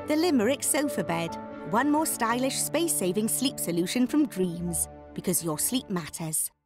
The Limerick sofa bed. One more stylish, space-saving sleep solution from Dreams. Because your sleep matters.